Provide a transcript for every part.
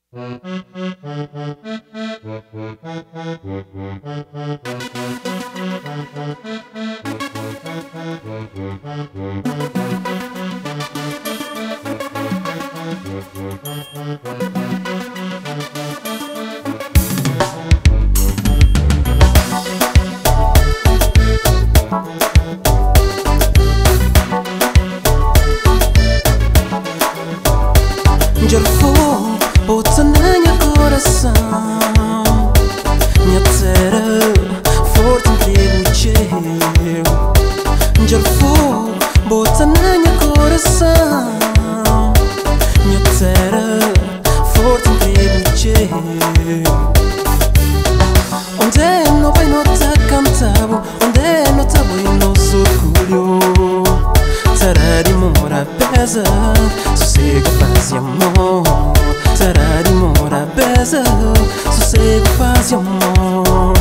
Jarfo, bota na minha coração. Minha terra, forte emprego cheio. Jarfo, bota na minha coração. Minha terra, forte emprego cheio. Onde não vai notar cantavo, onde não tá bem nosso orgulho. Terra de mora pesa, sossego, paz e amor. Terra de mora pesa, sossego, paz e amor.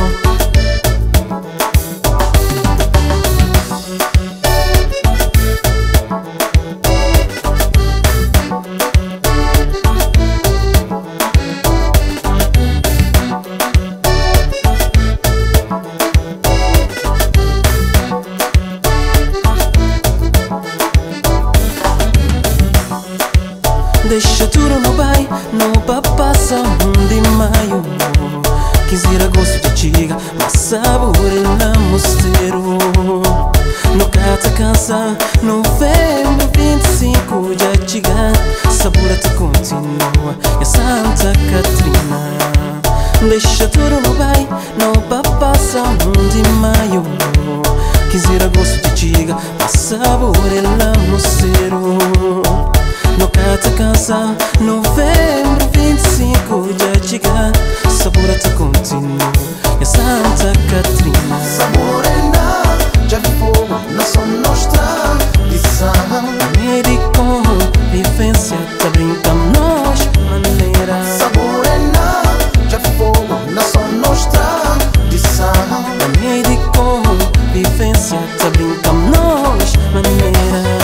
Deixa tudo no vai, no passa 1 de maio. 15 de agosto de diga, mas sabor na mosteiro. No cata cansa, novembro 25 de diga, sabor te continua, e a Santa Catrina. Deixa tudo no vai, no passa 1 de maio. 15 de agosto de diga, mas sabor na mosteiro. No cata cansa, novembro 25 de diga, sabor te continua, e a Santa Catrina. Morena, já fogo, não só nostra lição. Médico, vivência, tá brincando nós maneira. Morena, já fogo, não só nostra lição. Médico, vivência, tá brincando nós maneira.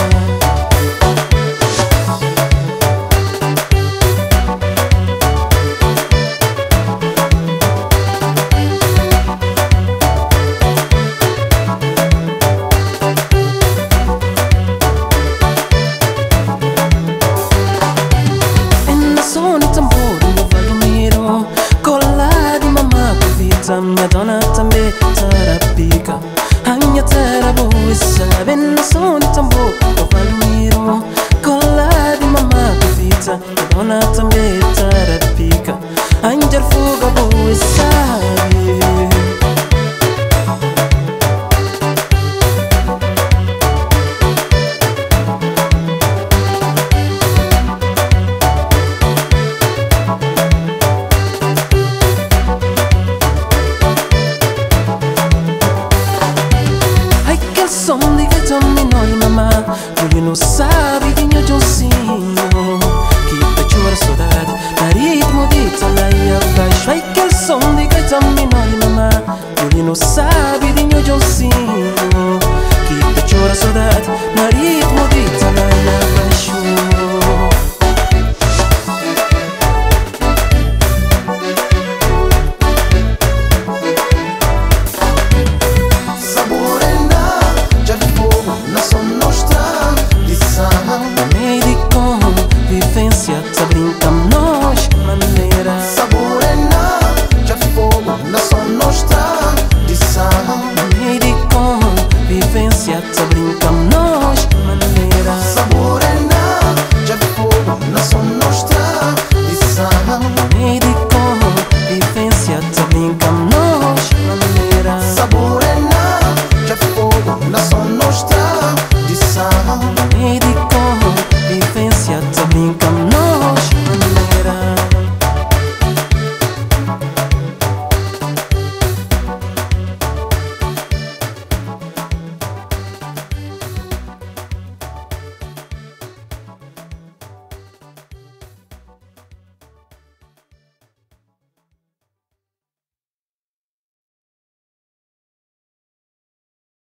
Minha dona também tarapica, a minha terra boa sabe. No som de tambor eu falo miro, cola de mamá convita. Minha dona também tarapica, a minha fuga boa sabe.